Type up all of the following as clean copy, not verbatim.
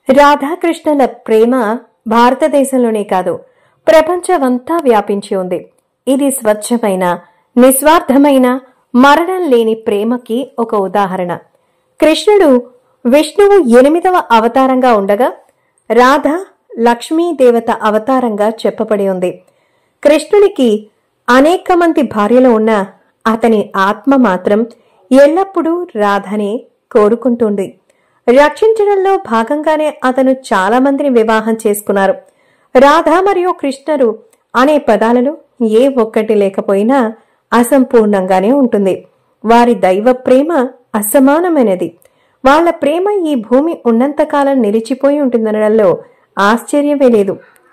రాధాకృష్ణుల ప్రేమ భారతదేశంలోనే కాదు, ప్రపంచమంతా వ్యాపించి ఉంది. ఇది స్వచ్ఛమైన, నిస్వార్థమైన, మరణం లేని ప్రేమకి ఒక ఉదాహరణ. కృష్ణుడు విష్ణువు 8వ అవతారంగా ఉండగా, రాధ లక్ష్మీదేవత అవతారంగా చెప్పబడి ఉంది. కృష్ణునికి అనేక మంది భార్యలు ఉన్న అతని ఆత్మ మాత్రం ఎల్లప్పుడూ రాధనే కోరుకుంటుంది. రక్షించడంలో భాగంగానే అతను చాలా మందిని వివాహం చేసుకున్నారు. రాధ మరియు కృష్ణుడు అనే పదాలలో ఏ ఒక్కటి లేకపోయినా అసంపూర్ణంగానే ఉంటుంది. వారి దైవ ప్రేమ అసమానమైనది. వాళ్ల ప్రేమ ఈ భూమి ఉన్నంతకాలం నిలిచిపోయి ఉంటుందనడంలో ఆశ్చర్యమే లేదు.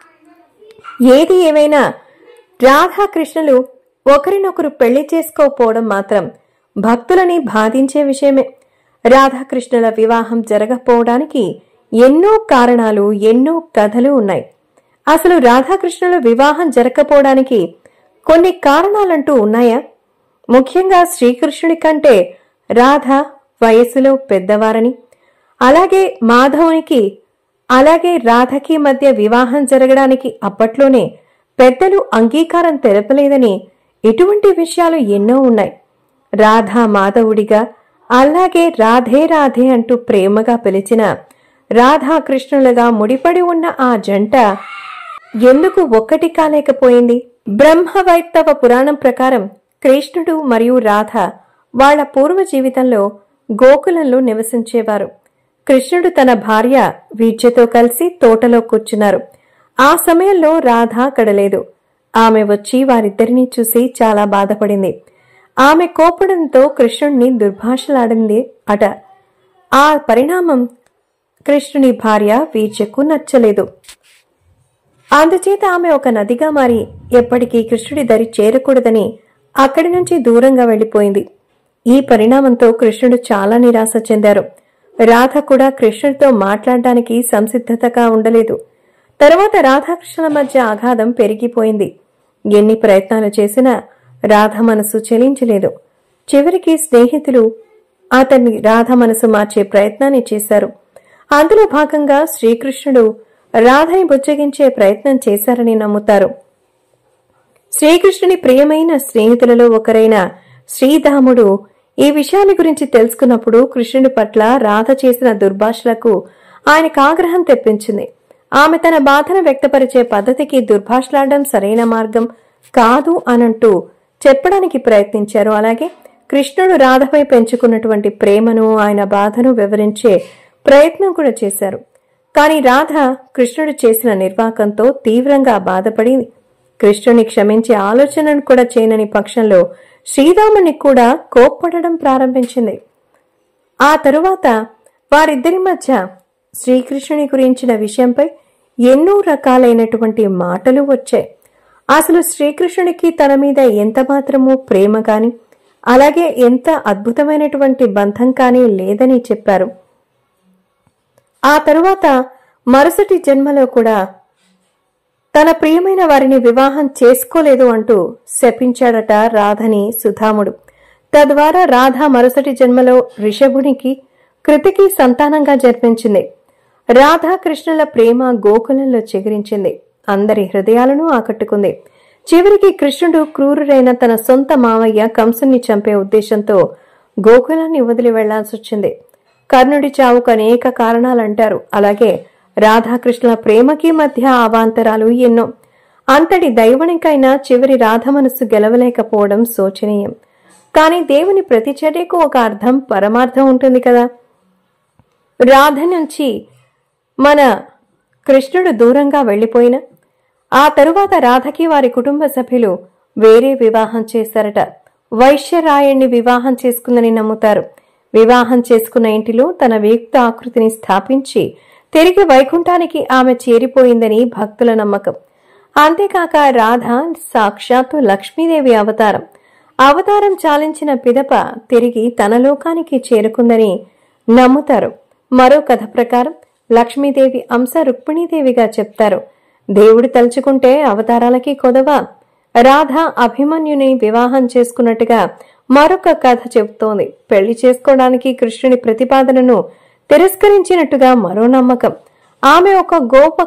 ఏది ఏమైనా రాధాకృష్ణులు ఒకరినొకరు పెళ్లి చేసుకోకపోవడం మాత్రం భక్తులని బాధించే విషయమే. రాధాకృష్ణుల వివాహం జరగకపోవడానికి ఎన్నో కారణాలు, ఎన్నో కథలు ఉన్నాయి. అసలు రాధాకృష్ణుల వివాహం జరగకపోవడానికి కొన్ని కారణాలంటూ ఉన్నాయా? ముఖ్యంగా శ్రీకృష్ణుడి కంటే రాధ వయస్సులో పెద్దవారని, అలాగే మాధవునికి అలాగే రాధకి మధ్య వివాహం జరగడానికి అప్పట్లోనే పెద్దలు అంగీకారం తెలపలేదని ఇటువంటి విషయాలు ఎన్నో ఉన్నాయి. రాధా మాధవుడిగా, అలాగే రాధే రాధే అంటూ ప్రేమగా పిలిచిన రాధాకృష్ణులుగా ముడిపడి ఉన్న ఆ జంట ఎందుకు ఒక్కటి కాలేకపోయింది? బ్రహ్మవైత్తవ పురాణం ప్రకారం కృష్ణుడు మరియు రాధ వాళ్ల పూర్వ జీవితంలో గోకులంలో నివసించేవారు. కృష్ణుడు తన భార్య వీర్యతో కలిసి తోటలో కూర్చున్నారు. ఆ సమయంలో రాధ అక్కడలేదు. ఆమె వచ్చి వారిద్దరినీ చూసి చాలా బాధపడింది. ఆమె కోపడంతో కృష్ణుడిని దుర్భాషలాడింది అట. ఆ పరిణామం కృష్ణుని భార్య వీర్యకు నచ్చలేదు. అందుచేత ఆమె ఒక నదిగా మారి ఎప్పటికీ కృష్ణుడి దరి చేరకూడదని అక్కడి నుంచి దూరంగా వెళ్లిపోయింది. ఈ పరిణామంతో కృష్ణుడు చాలా నిరాశ చెందారు. రాధ కూడా కృష్ణుడితో మాట్లాడడానికి సంసిద్ధతగా ఉండలేదు. తరువాత రాధాకృష్ణుల మధ్య ఆఘాతం పెరిగిపోయింది. ఎన్ని ప్రయత్నాలు చేసినా రాధ మనసు చెలించలేదు. చివరికి స్నేహితులు అతన్ని రాధ మనసు మార్చే ప్రయత్నాన్ని చేశారు. అందులో భాగంగా శ్రీకృష్ణుడు రాధని బుజ్జగించే ప్రయత్నం చేశారని నమ్ముతారు. శ్రీకృష్ణుని ప్రియమైన స్నేహితులలో ఒకరైన శ్రీధాముడు ఈ విషయాల గురించి తెలుసుకున్నప్పుడు కృష్ణుడి పట్ల రాధ చేసిన దుర్భాషలకు ఆయనకు ఆగ్రహం తెప్పించింది. ఆమె తన బాధను వ్యక్తపరిచే పద్ధతికి దుర్భాషలాడడం సరైన మార్గం కాదు అనంటూ చెప్పడానికి ప్రయత్నించారు. అలాగే కృష్ణుడు రాధపై పెంచుకున్నటువంటి ప్రేమను, ఆయన బాధను వివరించే ప్రయత్నం కూడా చేశారు. కాని రాధ కృష్ణుడు చేసిన నిర్వాకంతో తీవ్రంగా బాధపడి కృష్ణుని క్షమించే ఆలోచనను కూడా చేయనని పక్షంలో శ్రీరాముని కూడా కోప్పడడం ప్రారంభించింది. ఆ తరువాత వారిద్దరి మధ్య శ్రీకృష్ణుని గురించిన విషయంపై ఎన్నో రకాలైనటువంటి మాటలు వచ్చాయి. అసలు శ్రీకృష్ణునికి తన మీద ఎంత మాత్రమూ ప్రేమ కాని, అలాగే ఎంత అద్భుతమైనటువంటి బంధం కానీ లేదని చెప్పారు. ఆ తరువాత మరుసటి జన్మలో కూడా తన ప్రియమైన వారిని వివాహం చేసుకోలేదు అంటూ శపించాడట రాధని సుధాముడు. తద్వారా రాధ మరుసటి జన్మలో రిషభునికి, కృతికి సంతానంగా జన్మించింది. రాధాకృష్ణుల ప్రేమ గోకులంలో చిగురించింది. అందరి హృదయాలను ఆకట్టుకుంది. చివరికి కృష్ణుడు క్రూరుడైన తన సొంత మావయ్య కంసుని చంపే ఉద్దేశంతో గోకులాన్ని వదిలి వెళ్లాల్సొచ్చింది. కర్ణుడి చావుకు అనేక కారణాలంటారు. అలాగే రాధాకృష్ణుల ప్రేమకి మధ్య అవాంతరాలు ఎన్నో. అంతటి దైవనికైనా చివరి రాధ మనస్సు గెలవలేకపోవడం శోచనీయం. కాని దేవుని ప్రతి చర్యకు ఒక అర్థం, పరమార్థం ఉంటుంది కదా. రాధ నుంచి మన కృష్ణుడు దూరంగా వెళ్లిపోయిన ఆ తరువాత రాధకి వారి కుటుంబ సభ్యులు వేరే వివాహం చేశారట. వైశ్యరాయుణ్ణి వివాహం చేసుకుందని నమ్ముతారు. వివాహం చేసుకున్న ఇంటిలో తన వియుక్త ఆకృతిని స్థాపించి తిరిగి వైకుంఠానికి ఆమె చేరిపోయిందని భక్తుల నమ్మకం. అంతేకాక రాధ సాక్షాత్తు లక్ష్మీదేవి అవతారం. అవతారం చాలించిన పిదప తిరిగి తన లోకానికి చేరుకుందని నమ్ముతారు. మరో కథ ప్రకారం లక్ష్మీదేవి అంశ రుక్మిణీదేవిగా చెప్తారు. దేవుడు తలుచుకుంటే అవతారాలకి కొదవా. రాధ అభిమన్యుని వివాహం చేసుకున్నట్టుగా మరొక కథ చెబుతోంది. పెళ్లి చేసుకోవడానికి కృష్ణుని ప్రతిపాదనను తిరస్కరించినట్టుగా మరో నమ్మకం. ఆమె ఒక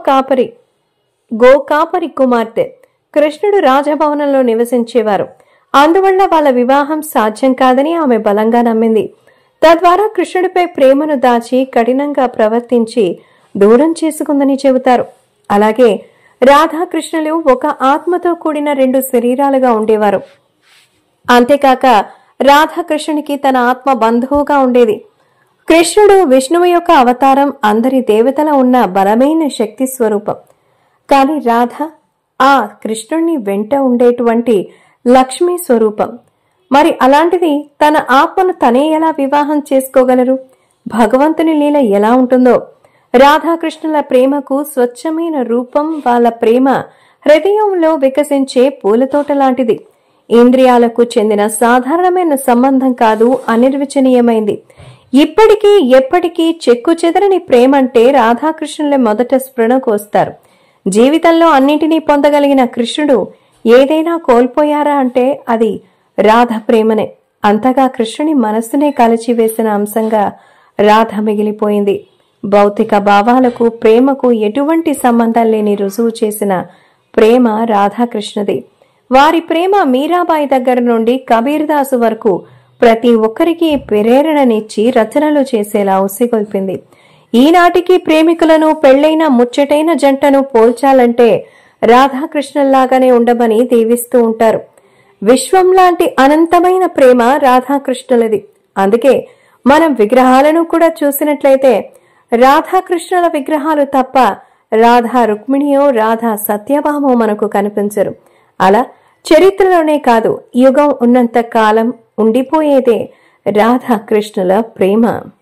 గోకాపరి కుమార్తె. కృష్ణుడు రాజభవనంలో నివసించేవారు. అందువల్ల వాళ్ళ వివాహం సాధ్యం కాదని ఆమె బలంగా నమ్మింది. తద్వారా కృష్ణుడిపై ప్రేమను దాచి కఠినంగా ప్రవర్తించి దూరం చేసుకుందని చెబుతారు. అలాగే రాధాకృష్ణులు ఒక ఆత్మతో కూడిన 2 శరీరాలుగా ఉండేవారు. అంతేకాక రాధాకృష్ణునికి తన ఆత్మ బంధువుగా ఉండేది. కృష్ణుడు విష్ణువు యొక్క అవతారం, అందరి దేవతల ఉన్న బలమైన శక్తి స్వరూపం. కాని రాధ ఆ కృష్ణుణ్ణి వెంట ఉండేటువంటి లక్ష్మీ స్వరూపం. మరి అలాంటిది తన ఆత్మను తనే ఎలా వివాహం చేసుకోగలరు? భగవంతుని లీల ఎలా ఉంటుందో! రాధాకృష్ణుల ప్రేమకు స్వచ్ఛమైన రూపం వాళ్ళ ప్రేమ హృదయంలో వికసించే పూలతోట లాంటిది. ఇంద్రియాలకు చెందిన సాధారణమైన సంబంధం కాదు, అనిర్వచనీయమైంది. ఇప్పటికీ ఎప్పటికీ చెక్కు చెదరని ప్రేమంటే రాధాకృష్ణులే మొదట స్ఫురణకు వస్తారు. జీవితంలో అన్నింటినీ పొందగలిగిన కృష్ణుడు ఏదైనా కోల్పోయారా అంటే అది రాధ ప్రేమనే. అంతగా కృష్ణుని మనస్సునే కాల్చివేసిన అంశంగా రాధ మిగిలిపోయింది. భౌతిక భావాలకు ప్రేమకు ఎటువంటి సంబంధం లేని రుజువు చేసిన ప్రేమ రాధాకృష్ణది. వారి ప్రేమ మీరాబాయి దగ్గర నుండి కబీర్దాసు వరకు ప్రతి ఒక్కరికి ప్రేరణనిచ్చి రచనలు చేసేలా ఉసిగొల్పింది. ఈనాటికి ప్రేమికులను, పెళ్లైన ముచ్చటైన జంటను పోల్చాలంటే రాధాకృష్ణుల్లాగానే ఉండమని దీవిస్తూ ఉంటారు. విశ్వం లాంటి అనంతమైన ప్రేమ రాధాకృష్ణులది. అందుకే మనం విగ్రహాలను కూడా చూసినట్లయితే రాధాకృష్ణుల విగ్రహాలు తప్ప రాధా రుక్మిణియో రాధా సత్యభామో మనకు కనిపించరు. అలా చరిత్రలోనే కాదు, యుగం ఉన్నంత కాలం ఉండిపోయేదే రాధాకృష్ణుల ప్రేమ.